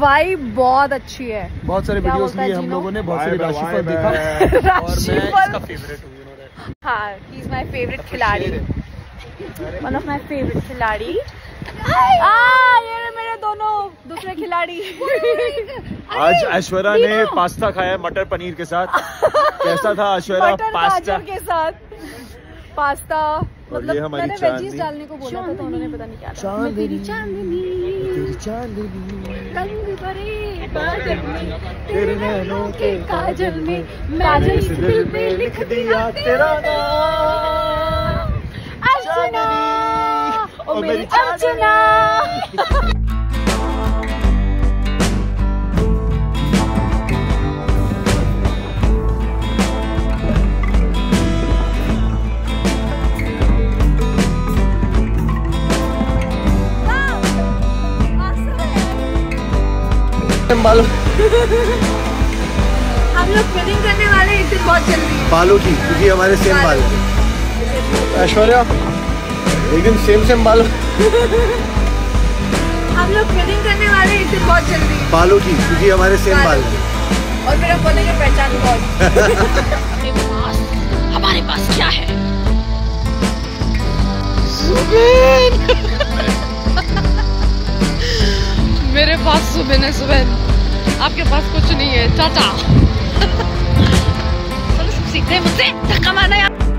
Vibe बहुत अच्छी है। बहुत सारे वीडियोस लिए हम लोगों ने, बहुत सारे राशिफल देखा और मैं इसका फेवरेट हूँ। हाँ, ही इज माय फेवरेट खिलाड़ी, वन ऑफ माय फेवरेट खिलाड़ी। ये मेरे दोनों दूसरे खिलाड़ी। आज ऐश्वर्या ने पास्ता खाया मटर पनीर के साथ। कैसा था ऐश्वर्या? पास्ता के साथ पास्ता, मतलब ये हमारी मैंने वेजीज डालने को बोला था तो उन्होंने पता नहीं क्या डाला। मेरी चांदनी रंग भरे बादल में, तेरे नैनों के काजल में, मैंने इस दिल में लिख दिया तेरा नाम अर्चना, ओ मेरी अर्चना। बालों हम लोग वेडिंग करने वाले हैं इसे बहुत जल्दी। बालों की, क्योंकि हमारे सेम बाल हैं। ऐश्वर्या लेकिन सेम बालों। हम लोग वेडिंग करने वाले हैं इसे बहुत जल्दी। बालों की, क्योंकि हमारे सेम बाल हैं। और फिर हम बोलेंगे पहचान कौन। हमारे पास क्या है? मेरे पास सुबह है सुबह, आपके पास कुछ नहीं है। टाटा। चलो सीखते हैं मुझसे, धक्का मारना यार।